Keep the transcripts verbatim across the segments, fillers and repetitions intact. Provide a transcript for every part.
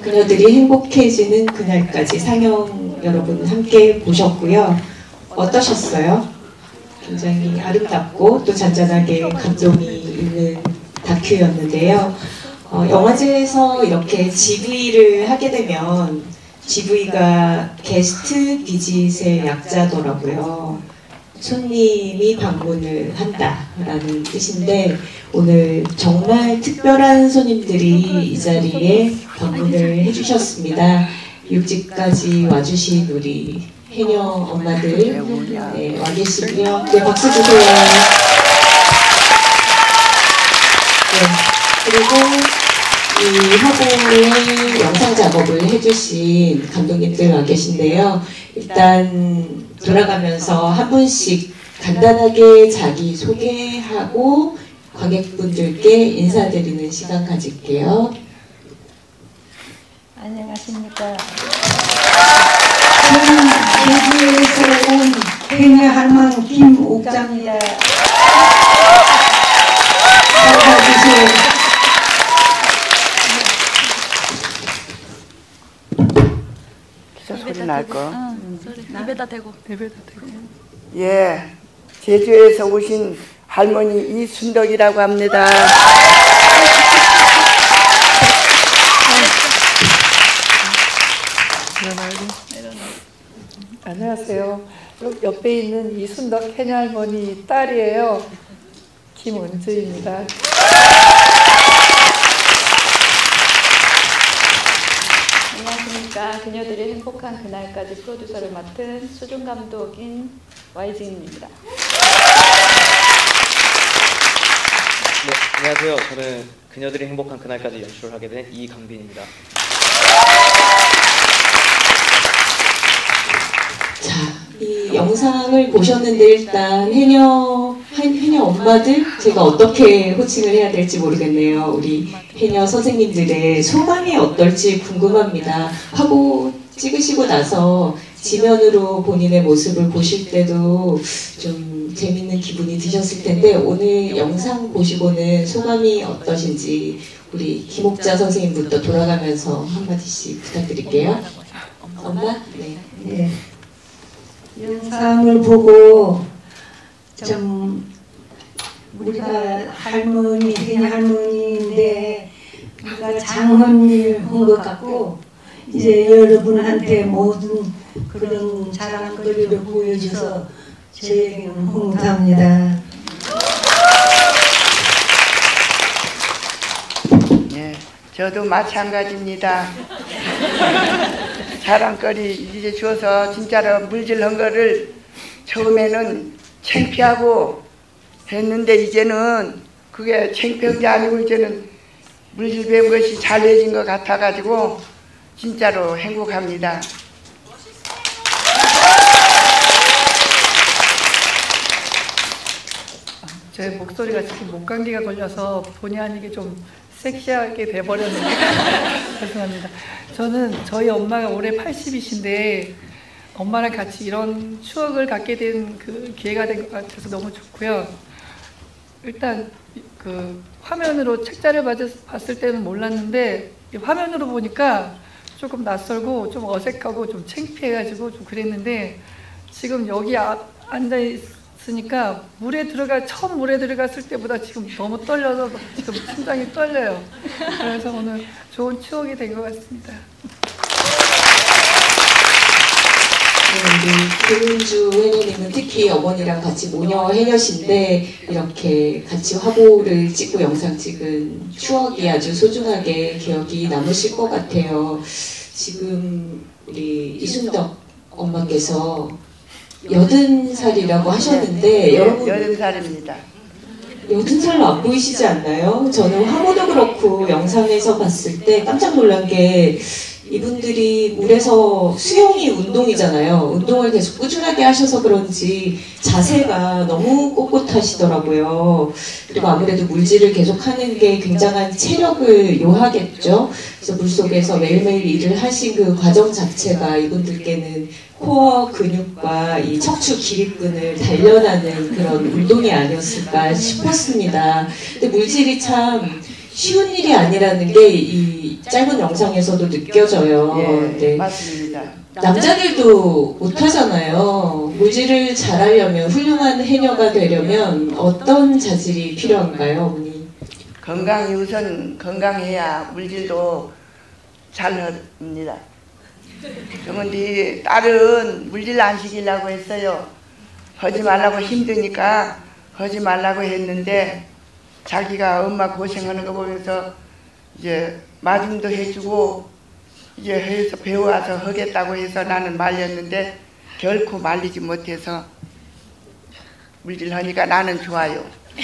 그녀들이 행복해지는 그날까지 상영 여러분 함께 보셨고요. 어떠셨어요? 굉장히 아름답고 또 잔잔하게 감동이 있는 다큐였는데요. 어, 영화제에서 이렇게 지브이를 하게 되면 지브이가 게스트 비짓의 약자더라고요. 손님이 방문을 한다라는 뜻인데 오늘 정말 특별한 손님들이 이 자리에 방문을 해주셨습니다. 육지까지 와주신 우리 해녀 엄마들 네, 와 계시고요. 네, 박수 주세요. 네, 그리고 이 화보의 영상 작업을 해주신 감독님들 와 계신데요. 일단 돌아가면서 한 분씩 간단하게 자기 소개하고 관객분들께 인사드리는 시간 가질게요. 안녕하십니까. 저는 제주에서 온 해녀 할망 김옥자입니다. 받아주세요. 진짜 소리 날 거. 응, 소리. 입에다 대고. 입에다 대고. 예, 제주에서 오신 할머니 이순덕이라고 합니다. 안녕하세요. 옆에 있는 이순덕 해녀 할머니 딸이에요. 김은주입니다. 안녕하십니까. 그녀들이 행복한 그날까지 프로듀서를 맡은 수중 감독인 와이진입니다. 네, 안녕하세요. 저는 그녀들이 행복한 그날까지 연출을 하게 된 이강빈입니다. 자, 이 영상을 보셨는데 일단 해녀, 해녀 엄마들 제가 어떻게 호칭을 해야 될지 모르겠네요. 우리 해녀 선생님들의 소감이 어떨지 궁금합니다. 하고 찍으시고 나서 지면으로 본인의 모습을 보실 때도 좀 재밌는 기분이 드셨을 텐데 오늘 영상 보시고는 소감이 어떠신지 우리 김옥자 선생님부터 돌아가면서 한마디씩 부탁드릴게요. 엄마? 네. 예. 영상을 보고 좀 우리가 할머니, 해녀 할머니인데 우리가 장한 일 한 것 같고 이제 여러분한테 모든 그런 자랑거리를 보여줘서 저에게는 홍사합니다. 예, 저도 마찬가지입니다. 자랑거리 이제 줘서 진짜로 물질한 거를 처음에는 창피하고 했는데 이제는 그게 창피한 게 아니고 이제는 물질 배운 것이 잘해진 것 같아가지고 진짜로 행복합니다. 제 목소리가 지금 목감기가 걸려서 본의 아니게 좀 섹시하게 돼버렸는데 죄송합니다. 저는 저희 엄마가 올해 팔십이신데 엄마랑 같이 이런 추억을 갖게 된 그 기회가 된 것 같아서 너무 좋고요. 일단 그 화면으로 책자를 봤을 때는 몰랐는데 화면으로 보니까 조금 낯설고 좀 어색하고 좀 창피해가지고 좀 그랬는데 지금 여기 아, 앉아 있으니까 물에 들어가 처음 물에 들어갔을 때보다 지금 너무 떨려서 지금 심장이 떨려요. 그래서 오늘 좋은 추억이 된 것 같습니다. 네, 우리 김은주 해녀님은 특히 어머니랑 같이 모녀 해녀신데 이렇게 같이 화보를 찍고 영상 찍은 추억이 아주 소중하게 기억이 남으실 것 같아요. 지금 우리 이순덕 엄마께서 여든 살이라고 하셨는데 네, 여러분 여든 살입니다. 여든 살로 안 보이시지 않나요? 저는 화보도 그렇고 영상에서 봤을 때 깜짝 놀란 게 이분들이 물에서 수영이 운동이잖아요. 운동을 계속 꾸준하게 하셔서 그런지 자세가 너무 꼿꼿하시더라고요. 그리고 아무래도 물질을 계속 하는 게 굉장한 체력을 요하겠죠. 그래서 물속에서 매일매일 일을 하신 그 과정 자체가 이분들께는 코어 근육과 이 척추 기립근을 단련하는 그런 운동이 아니었을까 싶었습니다. 근데 물질이 참 쉬운 일이 아니라는 게 이 짧은 영상에서도 느껴져요. 예, 네. 맞습니다. 남자들도 못하잖아요. 물질을 잘하려면, 훌륭한 해녀가 되려면 어떤 자질이 필요한가요, 어머니? 건강이 우선 건강해야 물질도 잘 합니다. 그런데 딸은 물질 안 시키려고 했어요. 하지 말라고 힘드니까 하지 말라고 했는데 자기가 엄마 고생하는 거 보면서 이제 마중도 해주고 이제 해서 배워와서 하겠다고 해서 나는 말렸는데 결코 말리지 못해서 물질하니까 나는 좋아요.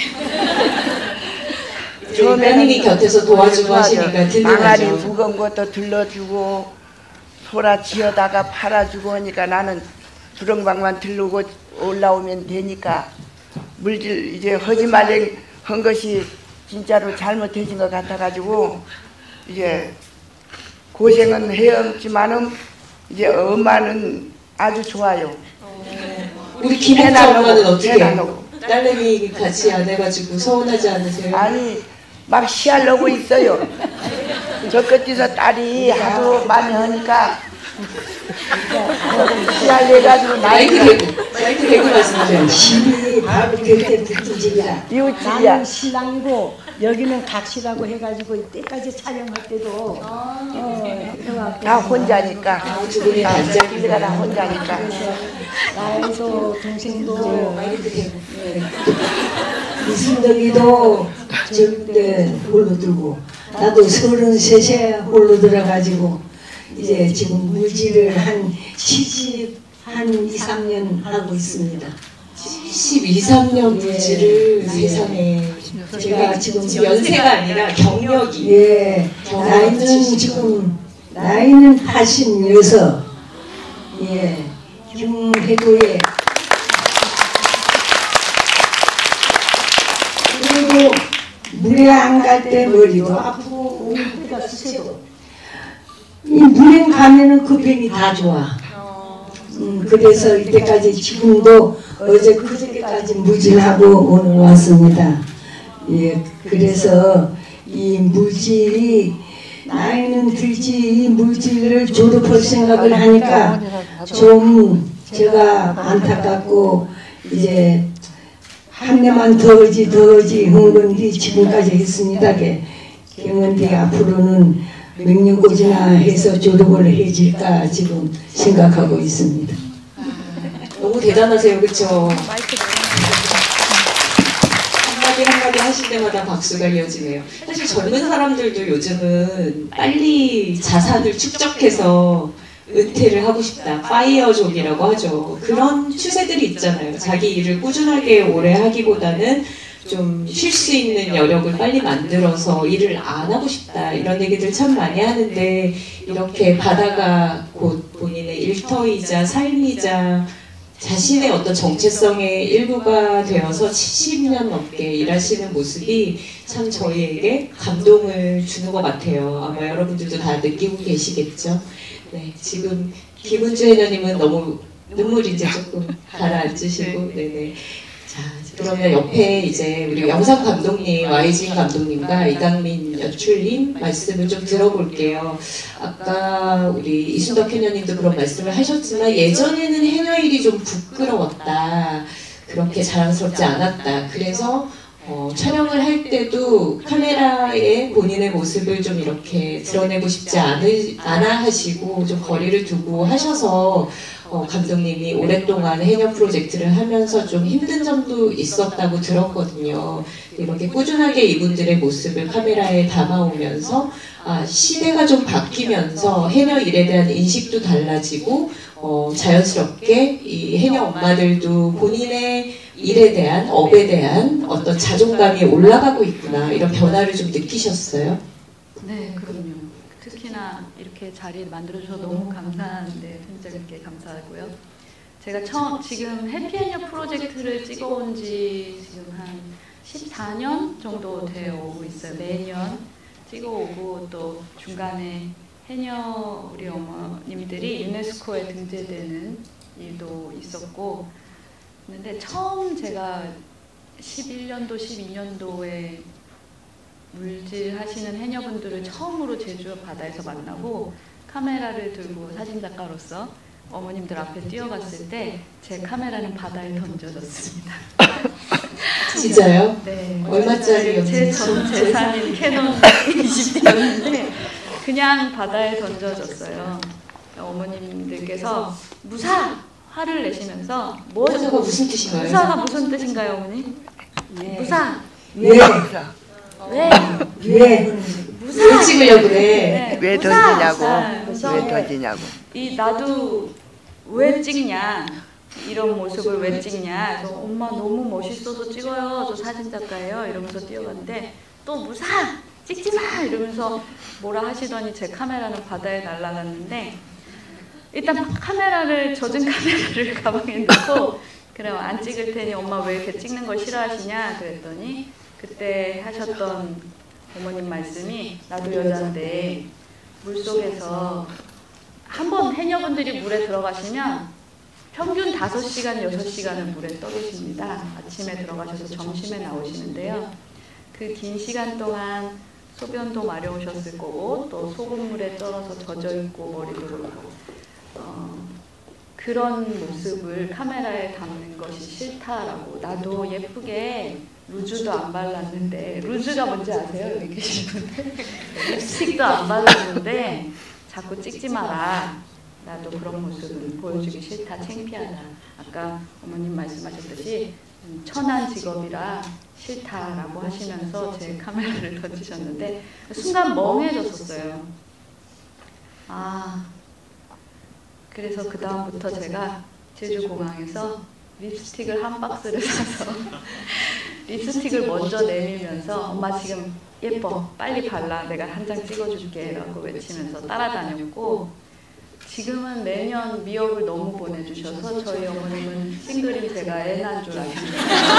따님이 곁에서 도와주고 하시니까 망아리 든든하죠. 무거운 것도 들러주고 소라 지어다가 팔아주고 하니까 나는 주렁방만 들르고 올라오면 되니까 물질 이제 하지 말랭 한 것이 진짜로 잘못해진 것 같아가지고 이제 고생은 해엄지만은 이제 엄마는 아주 좋아요. 우리 김혜자 엄마는 어떻게 해요? 해달라고. 딸내미 같이 안 해가지고 서운하지 않으세요? 아니 막 시하려고 있어요. 저 끝에서 딸이 하도 많이 하니까 시할래가지고 마이크 나이가 대고, 마이크 대고 말씀하세요. 집이 바로 곁에 붙은 집이라. 이웃집이야. 나는 신랑이고 여기는 각시라고 해가지고 때까지 촬영할 때도 어, 해갖고 다 혼자니까. 아, 두 분이 단짝이구나. 우리가 다 혼자니까. 나이도 동생도 마이크 대고. 이순덕이도 저때 홀로 들고 나도 서른셋에 홀로 들어가지고 이제 지금 물질을 한 칠십 한 이, 삼 년 하고 있습니다. 칠십이, 삼 년 물질을 예. 세상에. 제가 지금 연세가 아니라 경력이. 예, 나이는 지금 나이는 팔십육. 예, 중해도에 그리고 물에 안 갈 때 머리도 아프고 때가 수세도 이 물에 가면은 그 병이 다 좋아. 음, 그래서 이때까지 지금도 어제 그저께까지 무질하고 오늘 왔습니다. 예, 그래서 이 물질이 나이는 들지 이 물질을 졸업할 생각을 하니까 좀 제가 안타깝고 이제 한 대만 더하지 더하지 한 건데 지금까지 했습니다. 경은디 앞으로는 명령고지나 해서 졸업을 해질까 지금 생각하고 있습니다. 너무 대단하세요, 그렇죠? 마이크 한마디 한마디 하실 때마다 박수가 이어지네요. 사실 젊은 사람들도 요즘은 빨리 자산을 축적해서 은퇴를 하고 싶다. 파이어족이라고 하죠. 그런 추세들이 있잖아요. 자기 일을 꾸준하게 오래 하기보다는 좀 쉴 수 있는 여력을 빨리 만들어서 일을 안 하고 싶다. 이런 얘기들 참 많이 하는데 이렇게 바다가 곧 본인의 일터이자 삶이자 자신의 어떤 정체성의 일부가 되어서 칠십 년 넘게 일하시는 모습이 참 저희에게 감동을 주는 것 같아요. 아마 여러분들도 다 느끼고 계시겠죠. 네, 지금 김은주 해녀님은 너무 눈물이 이제 조금 가라앉으시고, 네네. 자, 그러면 옆에 이제 우리 영상 감독님, 와이진 감독님과 이강민 연출님 말씀을 좀 들어볼게요. 아까 우리 이순덕 해녀님도 그런 말씀을 하셨지만 예전에는 해녀일이 좀 부끄러웠다. 그렇게 자랑스럽지 않았다. 그래서 어, 촬영을 할 때도 카메라에 본인의 모습을 좀 이렇게 드러내고 싶지 않으, 않아 하시고 좀 거리를 두고 하셔서 어, 감독님이 오랫동안 해녀 프로젝트를 하면서 좀 힘든 점도 있었다고 들었거든요. 이렇게 꾸준하게 이분들의 모습을 카메라에 담아오면서 아, 시대가 좀 바뀌면서 해녀 일에 대한 인식도 달라지고 어, 자연스럽게 이 해녀 엄마들도 본인의 일에 대한, 업에 대한 어떤 자존감이 올라가고 있구나, 이런 변화를 좀 느끼셨어요? 네, 그럼요. 특히나 이렇게 자리를 만들어주셔서 너무 감사한데 선생님께 감사하고요. 제가 처음 지금 해피해녀 프로젝트를 찍어온 지 지금 한 십사 년 정도 되어 오고 있어요. 매년 찍어오고 또 중간에 해녀 우리 어머님들이 유네스코에 등재되는 일도 있었고, 근데 처음 제가 십일 년도, 십이 년도에 물질 하시는 해녀분들을 처음으로 제주 바다에서 만나고 카메라를 들고 사진작가로서 어머님들 앞에 뛰어갔을 때 제 카메라는 바다에 던져졌습니다. 진짜요? 네. 얼마짜리였는지? 제 전 재산인 캐논 이십 디였는데 그냥 바다에 던져졌어요. 어머님들께서 무사! 화를 내시면서 뭐 무사가 무슨 뜻인가요? 무사가 무슨 뜻인가요, 어머니? 네. 무사! 왜? 왜? 왜? 무사! 왜 찍으려고 그래? 네, 왜 무사! 던지냐고? 아, 그래서 왜 던지냐고? 이 나도 왜 찍냐? 이런 모습을 왜 찍냐? 그래서 엄마 너무 멋있어서 찍어요. 저 사진 작가예요. 이러면서 뛰어갔는데 또 무사! 찍지 마! 이러면서 뭐라 하시더니 제 카메라는 바다에 날아갔는데 일단 카메라를 젖은 카메라를 가방에 넣고 그럼 안 찍을 테니 엄마 왜 이렇게 찍는 걸 싫어하시냐? 그랬더니 그때 하셨던 어머님 말씀이 나도 여잔데 물속에서 한 번 해녀분들이 물에 들어가시면 평균 다섯 시간, 여섯 시간을 물에 떠 계십니다. 아침에 들어가셔서 점심에 나오시는데요. 그 긴 시간 동안 소변도 마려우셨을 거고 또 소금물에 쩔어서 젖어 있고 머리도 그렇고 어, 그런 모습을 카메라에 담는 것이 싫다라고 나도 예쁘게 루즈도 안 발랐는데 루즈가 뭔지 아세요? 여기 계신 분들? 립스틱도 안 발랐는데 자꾸 찍지 마라. 나도 그런 모습은 보여주기 싫다. 창피하다. 아까 어머님 말씀하셨듯이 천한 직업이라 싫다라고 하시면서 제 카메라를 던지셨는데 순간 멍해졌었어요. 아, 그래서 그 다음부터 제가 제주공항에서 립스틱을 한 박스를 사서 립스틱을 먼저 내밀면서 엄마 지금 예뻐 빨리 발라 내가 한 장 찍어줄게 라고 외치면서 따라다녔고 지금은 매년 미역을 너무 보내주셔서 저희 어머님은 싱글인 제가 애 낳은 줄 아십니다.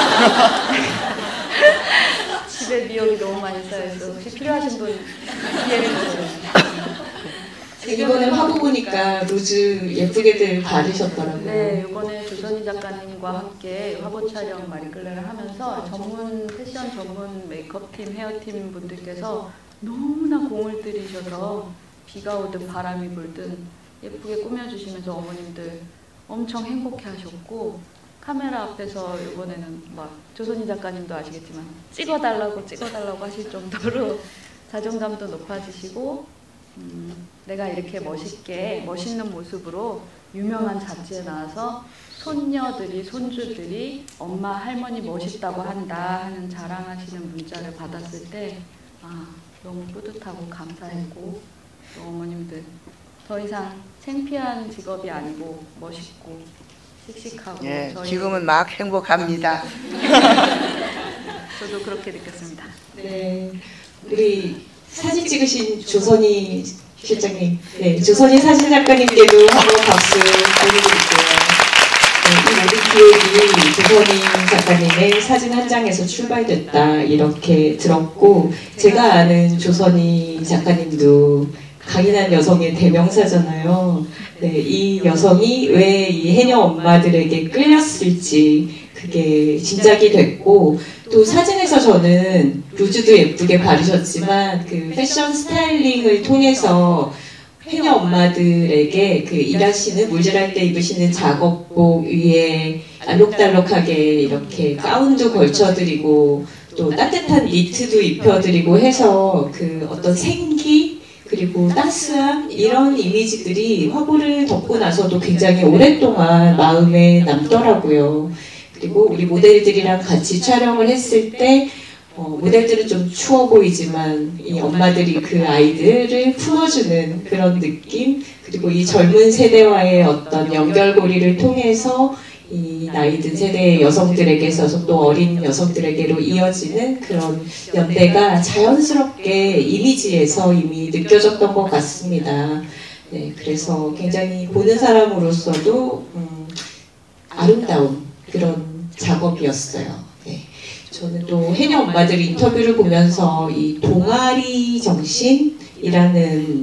집에 미역이 너무 많이 쌓여있어 혹시 필요하신 분 이해를 주세요. 이번에 화보 보니까 루즈 예쁘게들 바르셨더라고요. 네, 이번에 조선희 작가님과 함께 화보 촬영 마리끌레를 하면서 전문 패션 전문 메이크업팀, 헤어팀 분들께서 너무나 공을 들이셔서 비가 오든 바람이 불든 예쁘게 꾸며주시면서 어머님들 엄청 행복해하셨고 카메라 앞에서 이번에는 막 조선희 작가님도 아시겠지만 찍어달라고 찍어달라고 하실 정도로 자존감도 높아지시고 음, 내가 이렇게 멋있게 멋있는 모습으로 유명한 잡지에 나와서 손녀들이 손주들이 엄마 할머니 멋있다고 한다 하는 자랑하시는 문자를 받았을 때 아, 너무 뿌듯하고 감사했고 또 어머님들 더 이상 창피한 직업이 아니고 멋있고 씩씩하고 예, 저희 지금은 막 행복합니다. 저도 그렇게 느꼈습니다. 네, 우리 사진 찍으신 조선희 실장님, 네, 조선희 사진 작가님께도 한번 박수 보내드릴게요. 네, 이 모든 기획이 조선희 작가님의 사진 한 장에서 출발됐다 이렇게 들었고 제가 아는 조선희 작가님도 강인한 여성의 대명사잖아요. 네, 이 여성이 왜 이 해녀 엄마들에게 끌렸을지 그게 짐작이 됐고 또 사진에서 저는 루즈도 예쁘게 바르셨지만 그 패션 스타일링을 통해서 해녀 엄마들에게 그 일하시는 물질할 때 입으시는 작업복 위에 알록달록하게 이렇게 가운도 걸쳐드리고 또 따뜻한 니트도 입혀드리고 해서 그 어떤 생기 그리고 따스함 이런 이미지들이 화보를 덮고 나서도 굉장히 오랫동안 마음에 남더라고요. 그리고 우리 모델들이랑 같이 촬영을 했을 때 어, 모델들은 좀 추워 보이지만 이 엄마들이 그 아이들을 품어주는 그런 느낌 그리고 이 젊은 세대와의 어떤 연결고리를 통해서 이 나이 든 세대의 여성들에게 있어서 또 어린 여성들에게로 이어지는 그런 연대가 자연스럽게 이미지에서 이미 느껴졌던 것 같습니다. 네, 그래서 굉장히 보는 사람으로서도 음, 아름다운 그런 작업이었어요. 네. 저는 또 해녀 엄마들 인터뷰를 보면서 이 동아리 정신이라는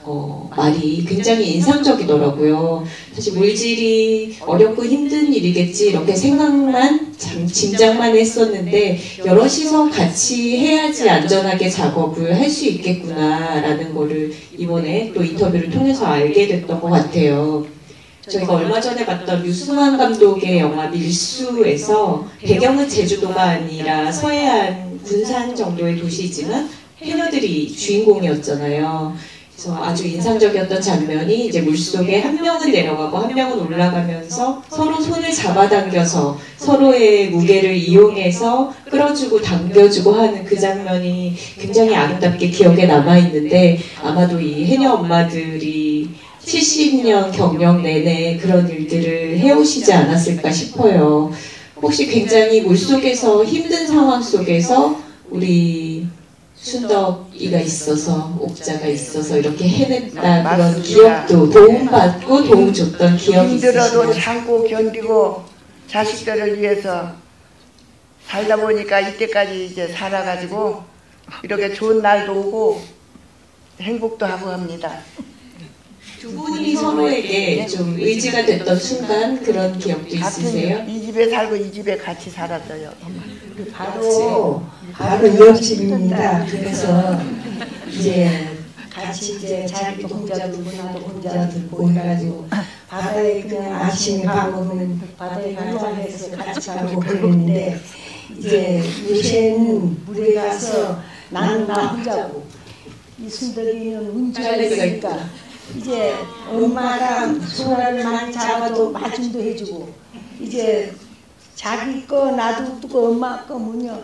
어, 말이 굉장히 인상적이더라고요. 사실 물질이 어렵고 힘든 일이겠지 이렇게 생각만 잠, 짐작만 했었는데 여럿이서 같이 해야지 안전하게 작업을 할 수 있겠구나라는 거를 이번에 또 인터뷰를 통해서 알게 됐던 것 같아요. 저희가 얼마 전에 봤던 류승환 감독의 영화 밀수에서 배경은 제주도가 아니라 서해안 군산 정도의 도시지만 해녀들이 주인공이었잖아요. 그래서 아주 인상적이었던 장면이 이제 물속에 한 명은 내려가고 한 명은 올라가면서 서로 손을 잡아당겨서 서로의 무게를 이용해서 끌어주고 당겨주고 하는 그 장면이 굉장히 아름답게 기억에 남아있는데 아마도 이 해녀 엄마들이 칠십 년 경력 내내 그런 일들을 해오시지 않았을까 싶어요. 혹시 굉장히 물속에서 힘든 상황 속에서 우리 순덕이가 있어서 옥자가 있어서 이렇게 해냈다 그런 맞습니다. 기억도 도움받고 도움 줬던 기억이 힘들어도 있으시죠? 참고 견디고 자식들을 위해서 살다 보니까 이때까지 이제 살아가지고 이렇게 좋은 날도 오고 행복도 하고 합니다. 두 분이 서로에게 좀 의지가 됐던 순간 그런 기억도 있으세요? 같은 이 집에 살고 이 집에 같이 살았어요. 바로 바로 옆집입니다. 그래서 이제 같이 이제 자기도 혼자 들고 나도 혼자 들고 해가지고 바다에 그냥 아침에 밥 먹으면 바다에 가자 해서 같이 가고 그랬는데 이제 요새는 물에 가서 나는 나 혼자고 이 순덕이는 운전을 했으니까 이제 엄마가 소라를 많이 잡아도 마중도 해주고 이제 자기 거 놔두고 엄마 거 문요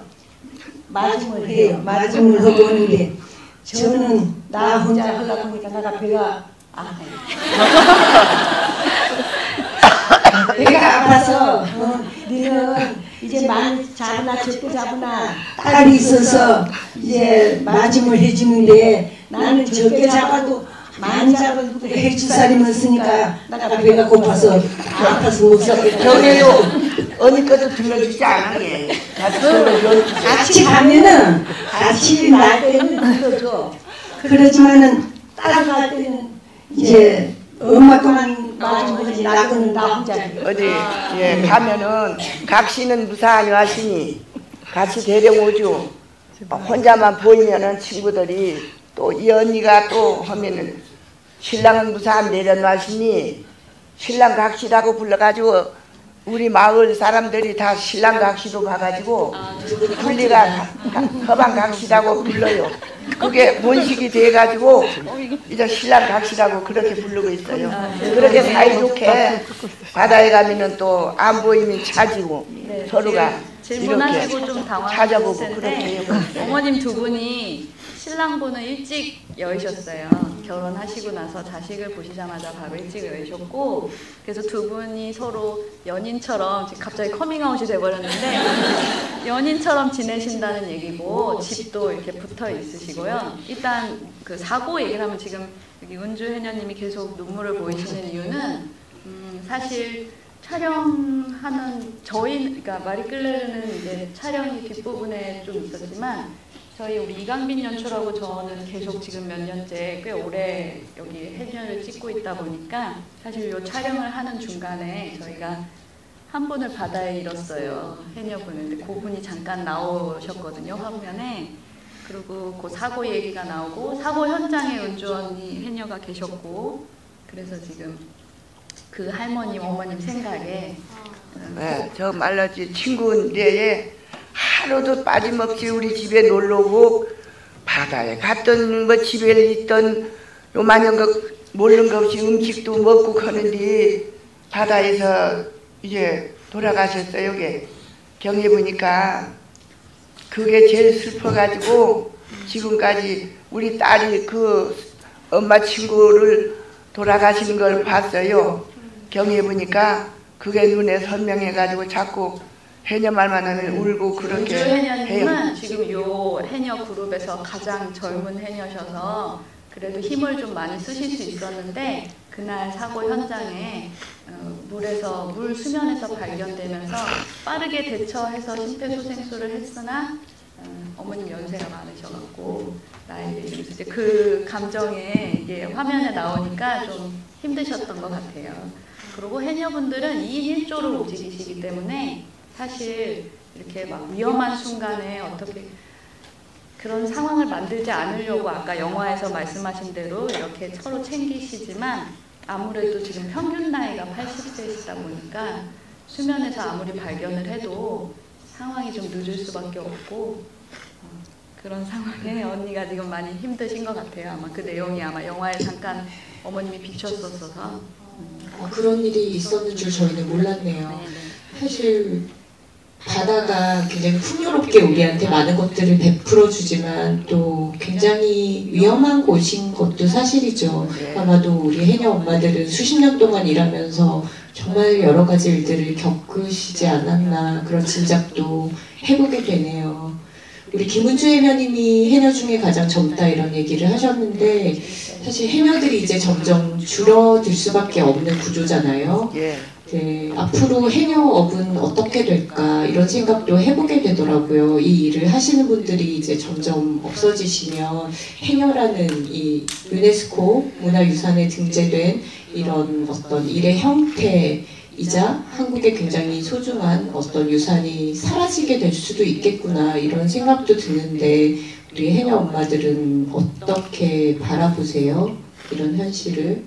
마중을 해요. 마중을 하고 오는데 저는 나 혼자 하려고 하니까 내가 배가 아 배가 아파서 어, 너는 이제 많이 잡으나 적게 잡으나 딸이 있어서 이제 마중을 해주는데 나는 적게 잡아도 많이 잡아도 해줄 사람이 없으니까 내가 배가 고파서 아파서 못 살겠다. 저기요 어느 것도 들려주지 않아 게 같이 들려줘. 같이 가면은 같이 날 때는 들어줘. 그러지만은 따라갈 때는 이제 엄마 거만 마중하지 나거는 나 혼자 해. 어디 예 가면은 각시는 무사하니 하시니 같이 데려오죠. 혼자만 보이면은 친구들이 또 이 언니가 또 하면은 신랑은 무사한 내려놔시니 신랑 각시라고 불러가지고 우리 마을 사람들이 다 신랑 각시로 가가지고 분리가 허방 각시라고 불러요. 그게 본식이 돼가지고 이제 신랑 각시라고 그렇게 부르고 있어요. 그렇게 사이좋게 바다에 가면은 또 안 보이면 찾이고 서로가 질문하시고 이렇게 좀 찾아보고 당황하실 그렇게 텐데 해요. 어머님 두 분이 신랑분은 일찍 여의셨어요. 결혼하시고 나서 자식을 보시자마자 바로 일찍 여의셨고 그래서 두 분이 서로 연인처럼 지금 갑자기 커밍아웃이 돼버렸는데 연인처럼 지내신다는 얘기고 집도 이렇게 붙어 있으시고요. 일단 그 사고 얘기를 하면 지금 여기 은주 해녀님이 계속 눈물을 보이시는 이유는 음 사실 촬영하는 저희 그러니까 마리끌레르는 이제 촬영이 뒷부분에 좀 있었지만 저희 우리 이강빈 연출하고 저는 계속 지금 몇 년째 꽤 오래 여기 해녀를 찍고 있다 보니까 사실 이 촬영을 하는 중간에 저희가 한 분을 바다에 잃었어요. 해녀분을. 근데 그분이 잠깐 나오셨거든요, 화면에. 그리고 그 사고 얘기가 나오고 사고 현장에 은주 언니 해녀가 계셨고 그래서 지금 그 할머님, 어머님 생각에 네, 저 말라지 친구인데 하루도 빠짐없이 우리 집에 놀러 오고 바다에 갔던 뭐 집에 있던 요만한 거 모르는 것 없이 음식도 먹고 가는데 바다에서 이제 돌아가셨어요. 여기 경에 보니까 그게 제일 슬퍼가지고 지금까지 우리 딸이 그 엄마 친구를 돌아가시는 걸 봤어요. 경에 보니까 그게 눈에 선명해가지고 자꾸 해녀 말만 하면 울고 그렇게 은주 해녀님은 해요. 지금 요 해녀 그룹에서 가장 젊은 해녀셔서 그래도 힘을 좀 많이 쓰실 수 있었는데 그날 사고 현장에 어, 물에서 물 수면에서 발견되면서 빠르게 대처해서 심폐소생술을 했으나 어, 어머님 연세가 많으셔갖고 나이 들면서 이제 그 감정에 이게 화면에 나오니까 좀 힘드셨던 것 같아요. 그리고 해녀분들은 이인 일조로 움직이시기 때문에 사실 이렇게 막 위험한 순간에 어떻게 그런 상황을 만들지 않으려고 아까 영화에서 말씀하신 대로 이렇게 서로 챙기시지만 아무래도 지금 평균 나이가 팔십 세이시다 보니까 수면에서 아무리 발견을 해도 상황이 좀 늦을 수밖에 없고 어, 그런 상황에 언니가 지금 많이 힘드신 것 같아요. 아마 그 내용이 아마 영화에 잠깐 어머님이 비쳤었어서 아, 그런 일이 있었는 줄 저희는 몰랐네요. 네네. 사실 바다가 굉장히 풍요롭게 우리한테 많은 것들을 베풀어 주지만 또 굉장히 위험한 곳인 것도 사실이죠. 아마도 우리 해녀 엄마들은 수십 년 동안 일하면서 정말 여러 가지 일들을 겪으시지 않았나 그런 짐작도 해보게 되네요. 우리 김은주 해녀님이 해녀 중에 가장 젊다 이런 얘기를 하셨는데 사실 해녀들이 이제 점점 줄어들 수밖에 없는 구조잖아요. 예. 네, 앞으로 해녀업은 어떻게 될까 이런 생각도 해보게 되더라고요. 이 일을 하시는 분들이 이제 점점 없어지시면 해녀라는 이 유네스코 문화유산에 등재된 이런 어떤 일의 형태이자 한국의 굉장히 소중한 어떤 유산이 사라지게 될 수도 있겠구나 이런 생각도 드는데 우리 해녀 엄마들은 어떻게 바라보세요? 이런 현실을.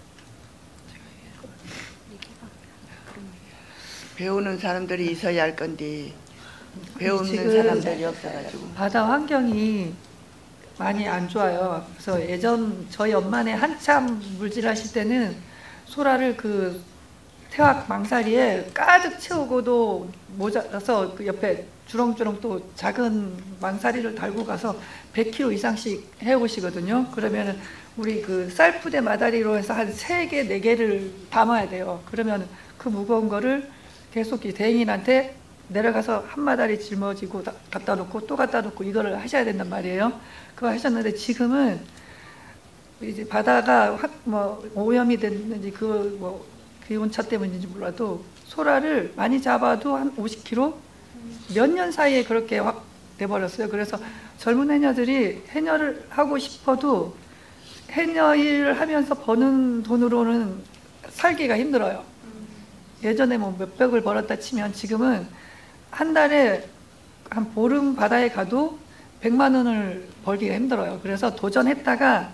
배우는 사람들이 있어야 할 건데 배우는 지금 사람들이 없어가지고 바다 환경이 많이 안 좋아요. 그래서 예전 저희 엄마네 한참 물질하실 때는 소라를 그 태학 망사리에 가득 채우고도 모자라서 그 옆에 주렁주렁 또 작은 망사리를 달고 가서 백 킬로그램 이상씩 해오시거든요. 그러면 우리 그 쌀푸대 마다리로 해서 한 세 개, 네 개를 담아야 돼요. 그러면 그 무거운 거를 계속 이 대행인한테 내려가서 한 마다리 짊어지고 갖다 놓고 또 갖다 놓고 이거를 하셔야 된단 말이에요. 그거 하셨는데 지금은 이제 바다가 확 뭐 오염이 됐는지 그 뭐 기온차 때문인지 몰라도 소라를 많이 잡아도 한 오십 킬로그램 몇 년 사이에 그렇게 확 돼버렸어요. 그래서 젊은 해녀들이 해녀를 하고 싶어도 해녀 일을 하면서 버는 돈으로는 살기가 힘들어요. 예전에 뭐 몇백을 벌었다 치면 지금은 한 달에 한 보름 바다에 가도 백만 원을 벌기가 힘들어요. 그래서 도전했다가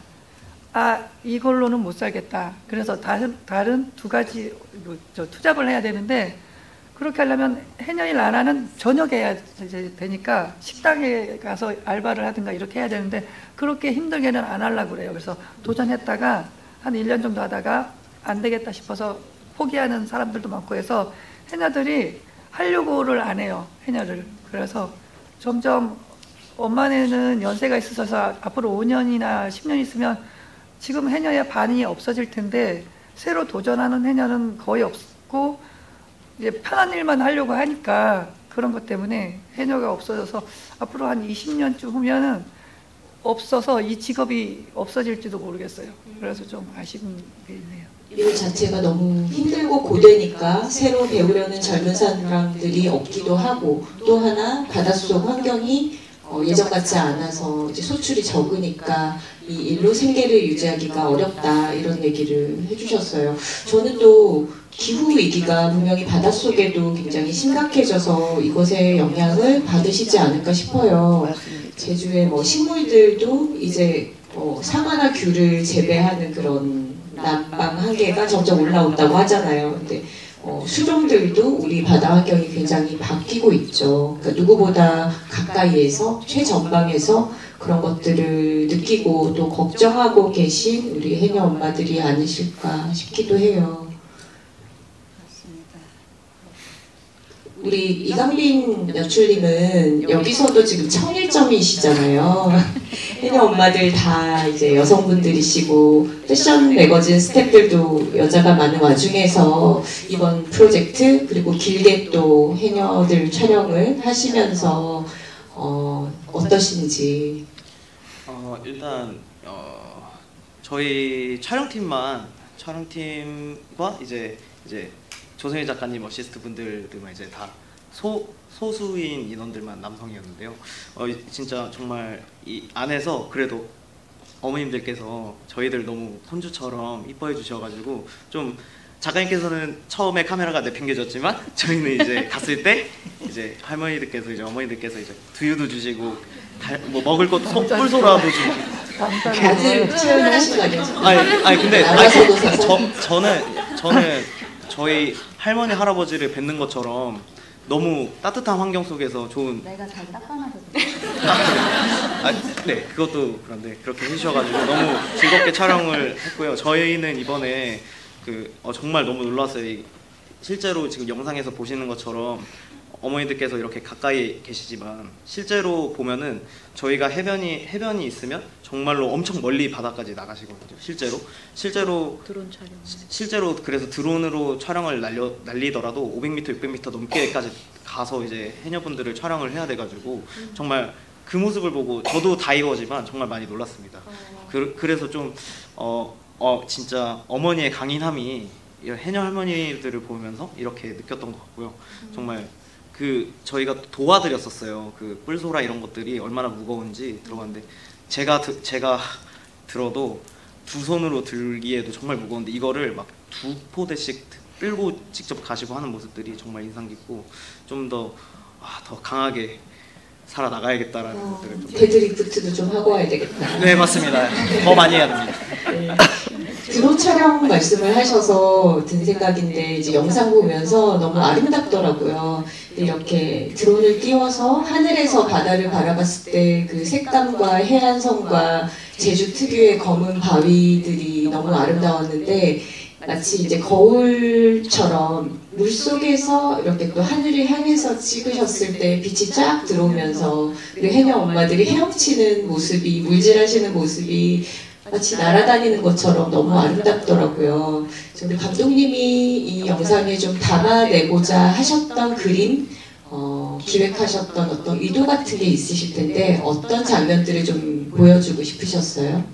아 이걸로는 못 살겠다. 그래서 다른 다른 두 가지 저 투잡을 해야 되는데 그렇게 하려면 해녀일 안 하는 저녁에 해야 되니까 식당에 가서 알바를 하든가 이렇게 해야 되는데 그렇게 힘들게는 안 하려고 그래요. 그래서 도전했다가 한 일 년 정도 하다가 안 되겠다 싶어서 포기하는 사람들도 많고 해서 해녀들이 하려고를 안 해요. 해녀를. 그래서 점점 엄마네는 연세가 있어서 앞으로 오 년이나 십 년 있으면 지금 해녀의 반이 없어질 텐데 새로 도전하는 해녀는 거의 없고 이제 편한 일만 하려고 하니까 그런 것 때문에 해녀가 없어져서 앞으로 한 이십 년쯤 후면은 없어서 이 직업이 없어질지도 모르겠어요. 그래서 좀 아쉬운 게 있네요. 일 자체가 너무 힘들고 고되니까 새로 배우려는 젊은 사람들이 없기도 하고 또 하나 바닷속 환경이 어, 예전 같지 않아서 이제 소출이 적으니까 이 일로 생계를 유지하기가 어렵다 이런 얘기를 해주셨어요. 저는 또 기후 위기가 분명히 바닷속에도 굉장히 심각해져서 이것에 영향을 받으시지 않을까 싶어요. 제주의 뭐 식물들도 이제 어, 상아나 귤을 재배하는 그런 난방 한계가 점점 올라온다고 하잖아요. 근데 어, 수종들도 우리 바다 환경이 굉장히 바뀌고 있죠. 그러니까 누구보다 가까이에서 최전방에서 그런 것들을 느끼고 또 걱정하고 계신 우리 해녀 엄마들이 아니실까 싶기도 해요. 우리 이강빈 여출님은 여기서도 지금 청일점이시잖아요. 해녀 엄마들 다 이제 여성분들이시고 패션 매거진 스태프들도 여자가 많은 와중에서 이번 프로젝트 그리고 길게 또 해녀들 촬영을 하시면서 어, 어떠신지. 어, 일단 어, 저희 촬영팀만 촬영팀과 이제 이제 조성희 작가님 어시스트 분들만 이제 다 소 소수인 인원들만 남성이었는데요. 어, 진짜 정말 이 안에서 그래도 어머님들께서 저희들 너무 손주처럼 이뻐해 주셔가지고 좀 작가님께서는 처음에 카메라가 내팽개졌지만 저희는 이제 갔을 때 이제 할머니들께서 이제 어머니들께서 이제 두유도 주시고 달, 뭐 먹을 것도 소- 꿀소라도 주고 다들 출연하신 거 아니에요? 아니 아니 근데 아니, 알아서도 사서. 저 저는 저는 저희 할머니 할아버지를 뵙는 것처럼 너무 따뜻한 환경 속에서 좋은 내가 잘 닦아놔서 아, 네 그것도 그런데 그렇게 해주셔가지고 너무 즐겁게 촬영을 했고요. 저희는 이번에 그 어, 정말 너무 놀랐어요. 이- 실제로 지금 영상에서 보시는 것처럼 어머니들께서 이렇게 가까이 계시지만 실제로 보면은 저희가 해변이 해변이 있으면 정말로 엄청 멀리 바다까지 나가시거든요. 실제로 실제로 드론 촬영. 시- 실제로 그래서 드론으로 촬영을 날려 날리더라도 오백 미터, 육백 미터 넘게까지 가서 이제 해녀분들을 촬영을 해야 돼가지고 정말 그 모습을 보고 저도 다이버지만 정말 많이 놀랐습니다. 그, 그래서 좀 어, 어, 진짜 어머니의 강인함이 이 해녀 할머니들을 보면서 이렇게 느꼈던 것 같고요. 정말 그 저희가 도와드렸었어요. 그 뿔소라 이런 것들이 얼마나 무거운지 들어봤는데 제가 드, 제가 들어도 두 손으로 들기에도 정말 무거운데 이거를 막 두 포대씩 끌고 직접 가시고 하는 모습들이 정말 인상 깊고 좀 더 아, 더 강하게 살아 나가야겠다라는 어, 것들을 좀 데드리프트도 좀 하고 와야 되겠다. 네 맞습니다. 더 많이 해야 됩니다. 네. 드론 촬영 말씀을 하셔서 든 생각인데 이제 영상 보면서 너무 아름답더라고요. 이렇게 드론을 띄워서 하늘에서 바다를 바라봤을 때 그 색감과 해안선과 제주 특유의 검은 바위들이 너무 아름다웠는데 마치 이제 거울처럼 물속에서 이렇게 또 하늘을 향해서 찍으셨을 때 빛이 쫙 들어오면서 우리 해녀 엄마들이 헤엄치는 모습이 물질하시는 모습이 마치 날아다니는 것처럼 너무 아름답더라고요. 우리 감독님이 이 영상에 좀 담아내고자 하셨던 그림, 어, 기획하셨던 어떤 의도 같은 게 있으실 텐데 어떤 장면들을 좀 보여주고 싶으셨어요?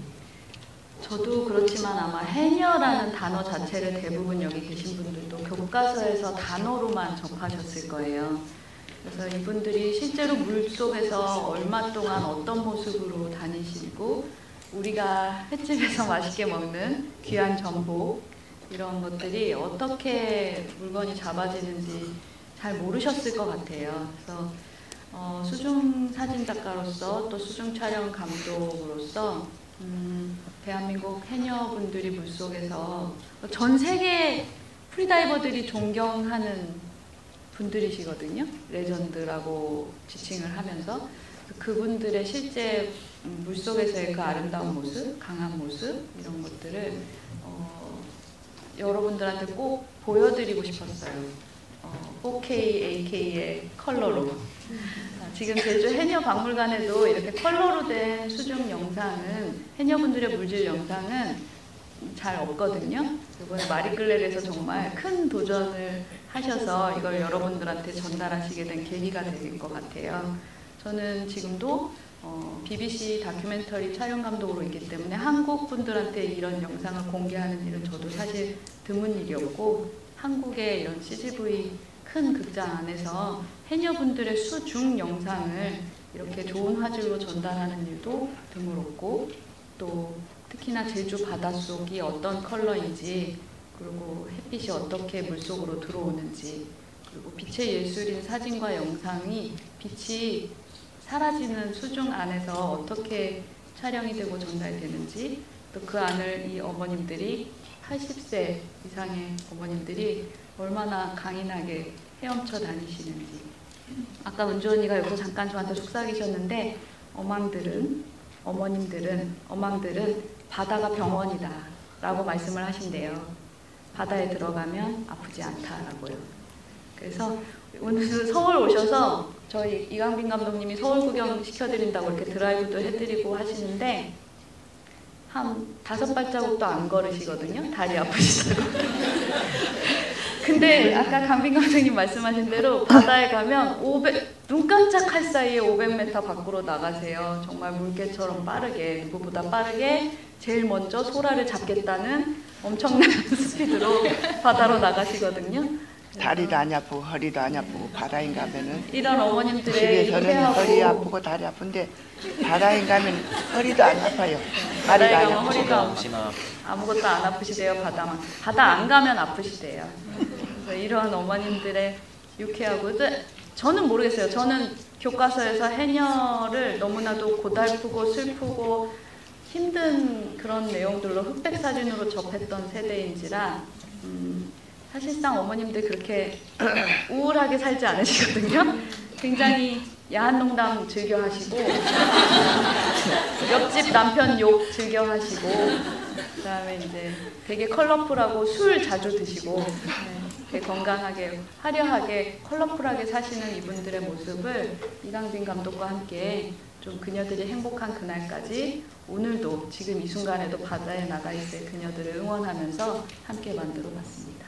저도 그렇지만 아마 해녀라는 단어 자체를 대부분 여기 계신 분들도 교과서에서 단어로만 접하셨을 거예요. 그래서 이분들이 실제로 물속에서 얼마 동안 어떤 모습으로 다니시고 우리가 횟집에서 맛있게 먹는 귀한 전복 이런 것들이 어떻게 물건이 잡아지는지 잘 모르셨을 것 같아요. 그래서 어, 수중 사진 작가로서 또 수중 촬영 감독으로서 음, 대한민국 해녀분들이 물속에서 전 세계 프리다이버들이 존경하는 분들이시거든요. 레전드라고 지칭을 하면서 그분들의 실제 물속에서의 그 아름다운 모습, 강한 모습 이런 것들을 어, 여러분들한테 꼭 보여드리고 싶었어요. 어, 포케이, 에이케이의 컬러로. 지금 제주 해녀박물관에도 이렇게 컬러로 된 수중 영상은 해녀분들의 물질 영상은 잘 없거든요. 이번에 마리끌레르에서 정말 큰 도전을 하셔서 이걸 여러분들한테 전달하시게 된 계기가 될 것 같아요. 저는 지금도 어, 비비씨 다큐멘터리 촬영 감독으로 있기 때문에 한국 분들한테 이런 영상을 공개하는 일은 저도 사실 드문 일이었고 한국의 이런 씨지브이 큰 극장 안에서 해녀분들의 수중 영상을 이렇게 좋은 화질로 전달하는 일도 드물었고 또 특히나 제주 바닷속이 어떤 컬러인지 그리고 햇빛이 어떻게 물속으로 들어오는지 그리고 빛의 예술인 사진과 영상이 빛이 사라지는 수중 안에서 어떻게 촬영이 되고 전달되는지 또 그 안을 이 어머님들이 팔십 세 이상의 어머님들이 얼마나 강인하게 헤엄쳐 다니시는지 아까 은주 언니가 여기서 잠깐 저한테 속삭이셨는데 어망들은 어머님들은 어망들은 바다가 병원이다 라고 말씀을 하신대요. 바다에 들어가면 아프지 않다라고요. 그래서 오늘 서울 오셔서 저희 이강빈 감독님이 서울 구경 시켜드린다고 이렇게 드라이브도 해드리고 하시는데 한 다섯 발자국도 안 걸으시거든요. 다리 아프시다고. 근데 아까 강빈 감독님 말씀하신 대로 바다에 가면 오백, 눈 깜짝할 사이에 오백 미터 밖으로 나가세요. 정말 물개처럼 빠르게, 누구보다 빠르게 제일 먼저 소라를 잡겠다는 엄청난 스피드로 바다로 나가시거든요. 다리도 안 아프고 허리도 안 아프고 바다에 가면은 이런 어머님들의 집에서는 유쾌하고 허리 아프고 다리 아픈데 바다에 가면 허리도 안 아파요. 바다에 다리도 안 가면 아프고. 허리가 혹시나 아무것도 안 아프시대요. 바다만. 바다 안 가면 아프시대요. 그래서 이런 어머님들의 유쾌하고 저는 모르겠어요. 저는 교과서에서 해녀를 너무나도 고달프고 슬프고 힘든 그런 내용들로 흑백 사진으로 접했던 세대인지라 음, 사실상 어머님들 그렇게 우울하게 살지 않으시거든요. 굉장히 야한 농담 즐겨 하시고 옆집 남편 욕 즐겨 하시고 그다음에 이제 되게 컬러풀하고 술 자주 드시고 네, 되게 건강하게 화려하게 컬러풀하게 사시는 이분들의 모습을 이강빈 감독과 함께 좀 그녀들이 행복한 그날까지 오늘도 지금 이 순간에도 바다에 나가 있을 그녀들을 응원하면서 함께 만들어 봤습니다.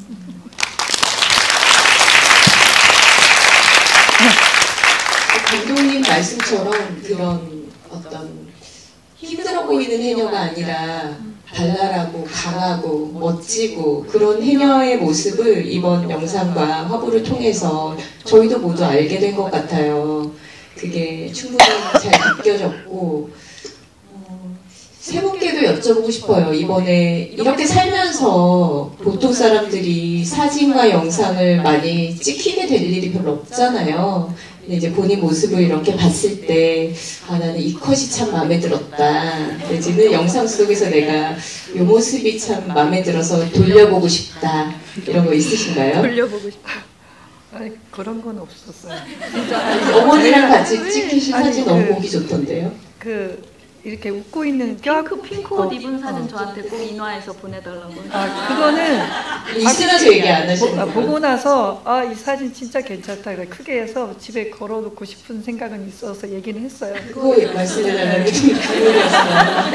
감독님 말씀처럼 그런 어떤 힘들어 보이는 해녀가 아니라 발랄하고 강하고 멋지고 그런 해녀의 모습을 이번 영상과 화보를 통해서 저희도 모두 알게 된 것 같아요. 그게 충분히 잘 느껴졌고 어, 세 분께도 여쭤보고 싶어요. 이번에 이렇게 살면서 보통 사람들이 사진과 영상을 많이 찍히게 될 일이 별로 없잖아요. 근데 이제 본인 모습을 이렇게 봤을 때 아, 나는 이 컷이 참 마음에 들었다. 내지는 영상 속에서 내가 이 모습이 참 마음에 들어서 돌려보고 싶다. 이런 거 있으신가요? 돌려보고 싶다. 아니 그런 건 없었어요. 어머니랑 같이 찍히신 아니, 사진 그- 너무 보기 좋던데요? 그 이렇게 웃고 있는 핑크 핑크 옷 어, 입은 사진 어. 저한테 꼭 인화해서 보내달라고. 아 그거는 있으면서 얘기 안 하시는 보, 아, 거예요? 보고 나서 아 이 사진 진짜 괜찮다 그래 크게 해서 집에 걸어놓고 싶은 생각은 있어서 얘기는 했어요. 그거 말씀해달라는 게 궁금했어요.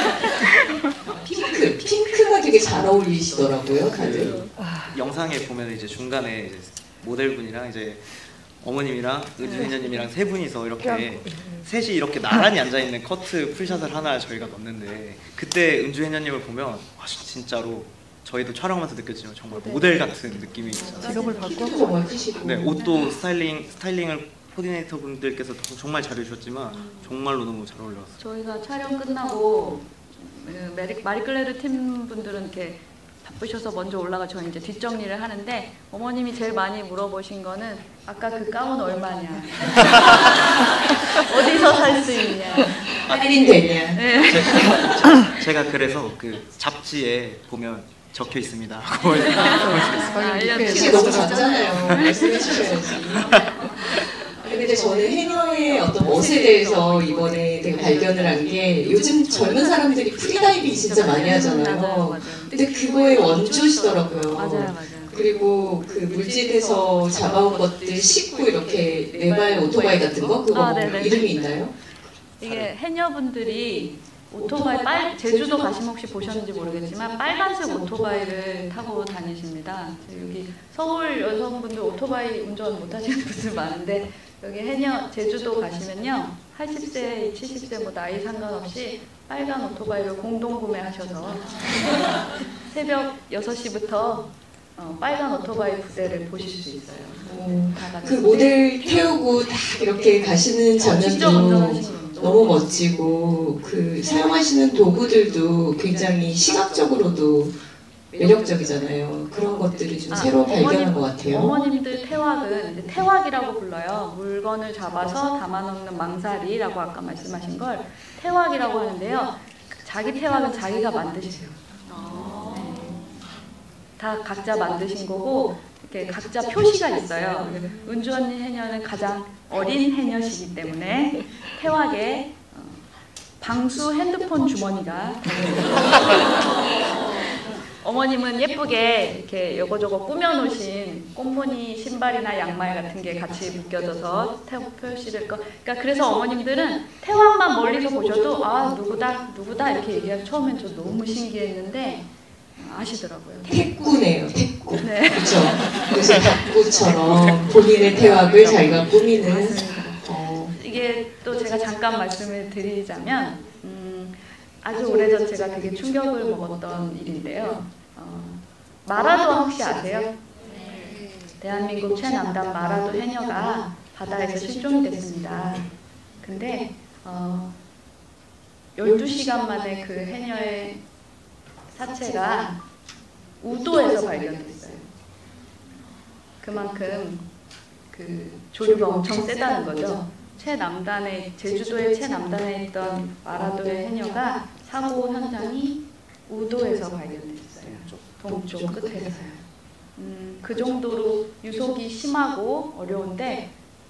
핑크, 핑크가 되게 잘 어울리시더라고요, 다들. 영상에 보면 이제 중간에 이제 모델분이랑 이제 어머님이랑 은주 해녀님이랑 세 분이서 이렇게 셋이 이렇게 나란히 앉아 있는 커트 풀샷을 하나 저희가 넣었는데 그때 은주 해녀님을 보면 와, 진짜로 저희도 촬영하면서 느꼈지만 정말 모델 같은 느낌이 있잖아요. 직업을 키도 바꿔 정말 크시고. 네, 옷도 스타일링 스타일링을 코디네이터 분들께서 정말 잘해주셨지만 정말로 너무 잘 어울렸어요. 저희가 촬영 끝나고 그 메리, 마리클레르 팀 분들은 이렇게 바쁘셔서 먼저 올라가 저희 이제 뒷정리를 하는데 어머님이 제일 많이 물어보신 거는 아까 그 가운 얼마냐, 어디서 살 수 있냐. 할인되냐. 네. 제가, 제가 그래서 그 잡지에 보면 적혀 있습니다. 아, 혹시 알려주세요. 너무 작잖아요. 말씀해 주셔야지. 근데 저는 해녀의 어떤 멋에 대해서 이번에 되게 발견을 한 게 요즘 젊은 사람들이 프리다이빙 진짜 많이 하잖아요. 맞아요, 맞아요. 근데 그거에 원조시더라고요. 맞아요, 맞아요. 그리고 그 물질에서 잡아온 것들 싣고 이렇게 네발 오토바이 같은 거 그거 아, 뭐 네네. 이름이 있나요? 이게 해녀분들이 오토바이 빨 제주도 가시면 혹시 보셨는지 모르겠지만 빨간색 오토바이를 타고 다니십니다. 여기 서울 여성분들 오토바이 운전 못하시는 분들 많은데 여기 해녀 제주도 가시면요 팔십 세, 칠십 세 뭐 나이 상관없이 빨간 오토바이를 공동 구매하셔서 새벽 여섯 시부터 어, 빨간 오토바이 부대를 보실 수 있어요. 어, 다 같이. 그 모델 태우고 다 이렇게 가시는 직접 장면도 운전하시는 거죠. 너무 멋지고 그 사용하시는 도구들도 굉장히 시각적으로도 매력적이잖아요. 그런 것들이 좀 아, 새로 발견한 어머님, 것 같아요. 어머님들 태왁은 이제 태왁이라고 불러요. 물건을 잡아서 담아놓는 망사리라고 아까 말씀하신 걸 태왁이라고 하는데요. 자기 태왁은 자기가 만드시세요. 네. 다 각자 만드신 거고 이렇게 각자 표시가 있어요. 은주 언니 해녀는 가장 어린 해녀시기 때문에 태왁에 어, 방수 핸드폰 주머니가 어머님은 예쁘게 이렇게 요거저거 꾸며놓으신 꽃무늬 신발이나 양말 같은 게 같이 묶여져서 태 표시를 거. 그러니까 그래서 어머님들은 태왕만 멀리서 보셔도 아 누구다 누구다 이렇게 얘기하고 처음엔 저 너무 신기했는데 아시더라고요. 태꾸네요, 태꾸. 네. 그렇죠. 그래서 닭구처럼 본인의 태왁을 자기가 꾸미는. 어, 이게 또 제가 잠깐 말씀을 드리자면 음, 아주 오래전 제가 되게 충격을 먹었던 일인데요. 어, 마라도아 혹시 아세요? 대한민국 최남단 마라도 해녀가 바다에서 실종이 됐습니다. 근데 어, 열두 시간 만에 그 해녀의 사체가 우도에서 발견됐어요. 그만큼 그 조류가 엄청 세다는 거죠. 최남단에, 제주도의 최남단에 있던 마라도의 해녀가 사고 현장이 우도에서 발견됐어요. 동쪽 끝에서요. 음, 그 정도로 유속이 심하고 어려운데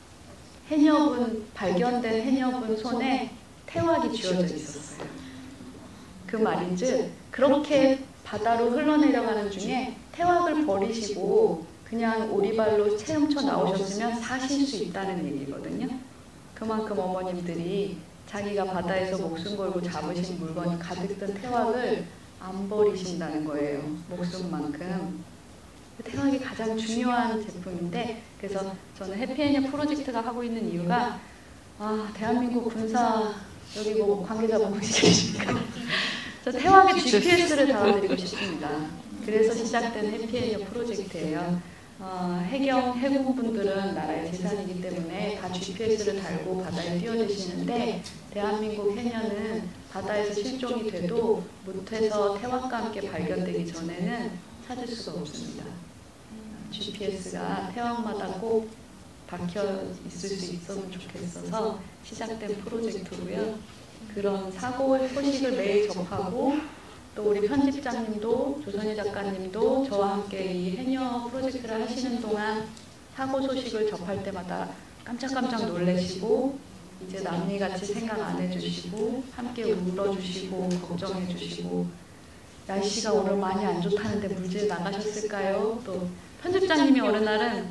해녀분, 발견된 해녀분 손에 태왁이 쥐어져 있었어요. 그 말인즉 그렇게 바다로 흘러내려가는 중에 태왁을 버리시고 그냥 오리발로 헤엄쳐 나오셨으면 사실 수 있다는 얘기거든요. 그만큼 어머님들이 자기가 바다에서 목숨 걸고 잡으신 물건이 가득 든 태왁을 안 버리신다는 거예요. 목숨만큼. 태왁이 가장 중요한 제품인데, 그래서 저는 해피해녀 프로젝트가 하고 있는 이유가, 아, 대한민국 군사 여기 뭐 관계자분 계십니까? 저 태왁에 지피에스를 달아드리고 싶습니다. 그래서 시작된 해피해녀 프로젝트예요. 어, 해경, 해군분들은 나라의 재산이기 때문에 다 지피에스를 달고 바다에 뛰어드시는데, 대한민국 해녀는 바다에서 실종이 돼도 못해서 태왁과 함께 발견되기 전에는 찾을 수가 없습니다. 지피에스가 태왁마다 꼭 박혀 있을 수 있으면 좋겠어서 시작된 프로젝트고요. 그런 사고 소식을 매일 접하고, 또 우리 편집장님도, 조선희 작가님도 저와 함께 이 해녀 프로젝트를 하시는 동안 사고 소식을 접할 때마다 깜짝깜짝 놀라시고, 이제 남일같이 생각 안 해주시고, 함께 울어주시고, 걱정해주시고, 날씨가 오늘 많이 안 좋다는데 물질 나가셨을까요? 또 편집장님이 어느 날은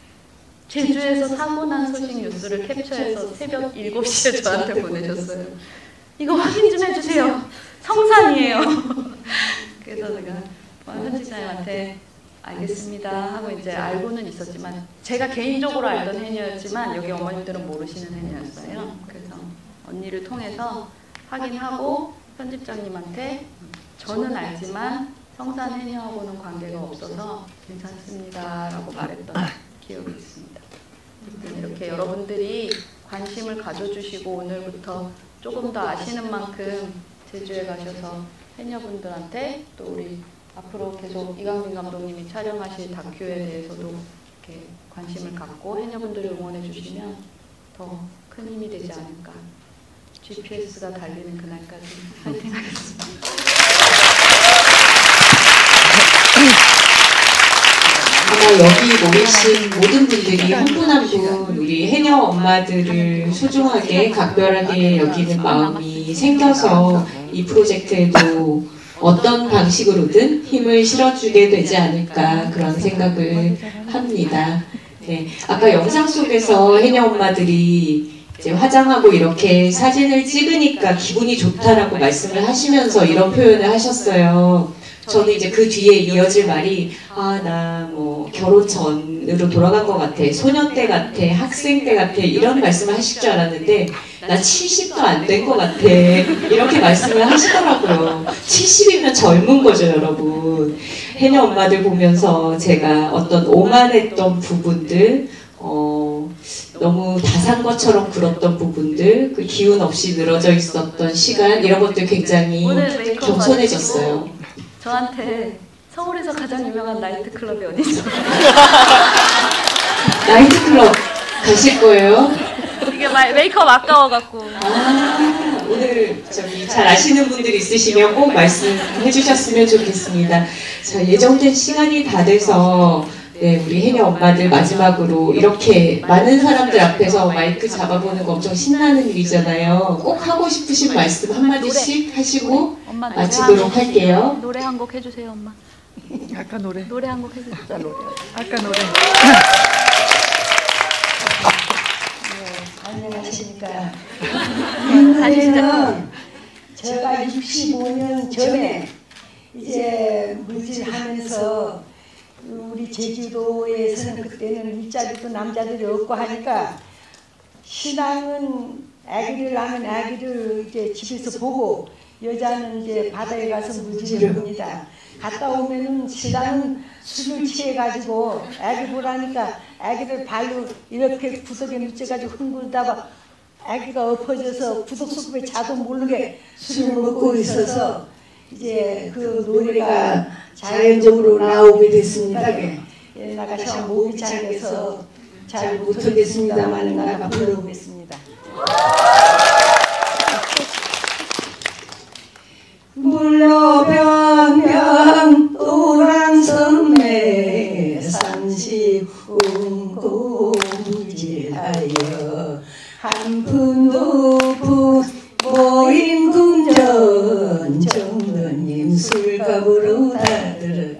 제주에서 사고 난 소식 뉴스를 캡처해서 새벽 일곱 시에 저한테 보내셨어요. 이거 확인 좀 해주세요. 성산이에요. 그래서 제가 편집장님한테 알겠습니다 하고 이제 알고는 있었지만, 제가 개인적으로 알던 해녀였지만 여기 어머님들은 모르시는 해녀였어요. 그래서 언니를 통해서 확인하고 편집장님한테 저는 알지만 성산 해녀하고는 관계가 없어서 괜찮습니다 라고 말했던 기억이 있습니다. 이렇게 여러분들이 관심을 가져주시고 오늘부터 조금 더 아시는 만큼 제주에 가셔서 해녀분들한테, 또 우리 앞으로 계속 이강민 감독님이 촬영하실 다큐에 대해서도 이렇게 관심을 갖고 해녀분들을 응원해 주시면 더 큰 힘이 되지 않을까. 지피에스가 달리는 그날까지 파이팅 하겠습니다. 아마 여기 모이신 모든 분들이 한 분 한 분 우리 해녀 엄마들을 소중하게 각별하게 여기는 마음이 생겨서 이 프로젝트에도 어떤 방식으로든 힘을 실어주게 되지 않을까, 그런 생각을 합니다. 네, 아까 영상 속에서 해녀 엄마들이 이제 화장하고 이렇게 사진을 찍으니까 기분이 좋다라고 말씀을 하시면서 이런 표현을 하셨어요. 저는 이제 그 뒤에 이어질 말이, 아, 나 뭐 결혼 전으로 돌아간 것 같아, 소년 때 같아, 학생 때 같아, 이런 말씀을 하실 줄 알았는데, 나 칠십도 안 된 것 같아, 이렇게 말씀을 하시더라고요. 칠십이면 젊은 거죠, 여러분. 해녀 엄마들 보면서 제가 어떤 오만했던 부분들, 어, 너무 다 산 것처럼 굴었던 부분들, 그 기운 없이 늘어져 있었던 시간, 이런 것들 굉장히 겸손해졌어요. 저한테 서울에서 가장 유명한 나이트클럽이 어디 있어요? 나이트클럽 가실 거예요? 이게 메이크업 아까워갖고. 아, 오늘 저기 잘 아시는 분들이 있으시면 꼭 말씀해 주셨으면 좋겠습니다. 자, 예정된 시간이 다 돼서, 네, 우리 해녀 엄마들 마지막으로 이렇게 많은 사람들 앞에서 마이크 잡아보는 거 엄청 신나는 일이잖아요. 꼭 하고 싶으신 말씀 한마디씩 하시고 엄마, 마치도록 할게요. 노래 한 곡 해주세요, 엄마. 아까 노래. 노래 한 곡 해주세요. 아까 노래. 아까 노래. 안녕하십니까. 다시죠. 제가 육십오 년 전에 이제 물질하면서 우리 제주도에서는 그때는 일자리도 남자들이 없고 하니까 신앙은 아기를 낳으면 아기를 이제 집에서 보고 여자는 이제 바다에 가서 물질을 합니다. 갔다 오면은 신랑은 술을 취해가지고 애기 보라니까 애기를 발로 이렇게 구석에 묻혀가지고 흥분다가 애기가 엎어져서 구석 소금에 자도 모르게 술을 먹고 있어서 이제 그 노래가 자연적으로 나오게 됐습니다. 예, 나가 참 목이 잠겨서 잘 못하겠습니다만 나가 불러보겠습니다. 물로병병 또랑섬에 삼십궁고 물질하여 한푼두푼 모인 궁전 정도님 술값으로 다 들어가.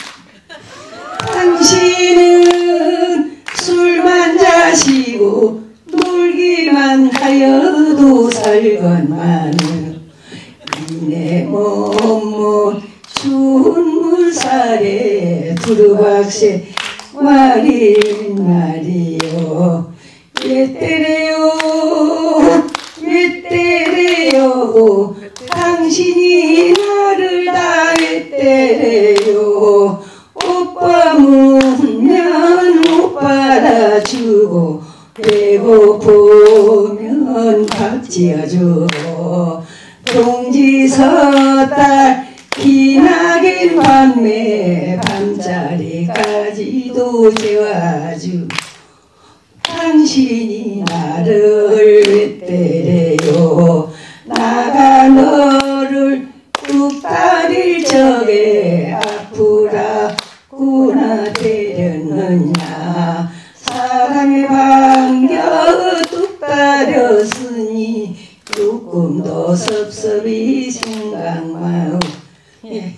당신은 술만 자시고 놀기만 하여도 살건만은 이내 몸못 추운 물살에 두루박새 말이 말이요 왜 때려요 왜 때려요 당신이 나를 다 왜 때려요 오빠 묻면 오빠라 주고 배고프면 밥 지어줘 동지서딸 기나긴 밤에 밤자리까지도 재워주 당신이 나를 왜 때려요 나가 너를 뚝 따릴 적에 아프라구나 때렸느냐 사랑에 반겨 뚝 따렸으니 조금 더 섭섭이 생각마오. 예.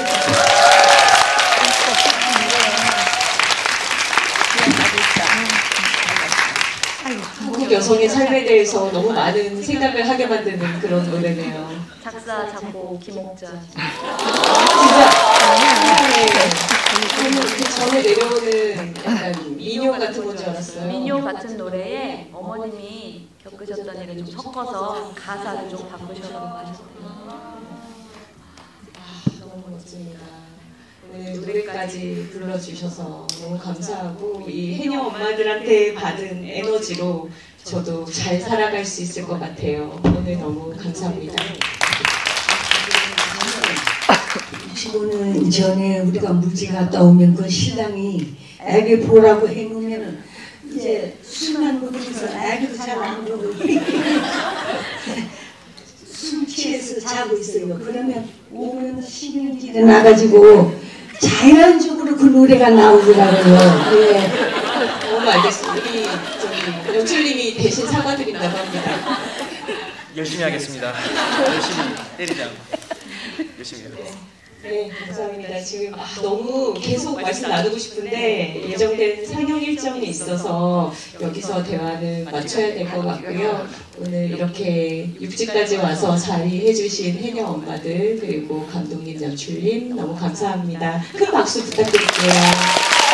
한국 여성의 삶에 대해서 너무 많은 생각을 하게 만드는 그런 노래네요. 작사, 작곡, 김옥자. 진짜 그 전에 내려오는 약간 민요 같은 건 줄 알았어요. 민요 같은 노래에 어머님이 겪으셨던 일을 좀 섞어서 가사를 좀 바꾸셔서 하셨대요. 너무 멋집니다. 오늘 노래까지 불러주셔서 너무 감사하고 이 해녀 엄마들한테 받은 에너지로 저도 잘 살아갈 수 있을 것 같아요. 오늘 너무 감사합니다. 이십오 년 전에 우리가 물질 갔다 오면 그 신랑이 애기 보라고 해놓으면 이제 술만 먹으면서 애기도 잘 안 보고 술 취해서 자고 있어요. 그러면 오면 신경질이 나가지고 자연적으로 그 노래가 나오더라고요. 예. 너무 알겠습니다. 우리 저기 영철님이 대신 사과드린다고 합니다. 열심히 하겠습니다. 열심히 때리지 않고 열심히 해요. 네, 감사합니다. 지금 아, 너무 계속 말씀 나누고 싶은데 예정된 상영 일정이 있어서 여기서 대화는 맞춰야 될 것 같고요. 오늘 이렇게 육지까지 와서 자리해주신 해녀 엄마들 그리고 감독님, 연출님 너무 감사합니다. 큰 박수 부탁드릴게요.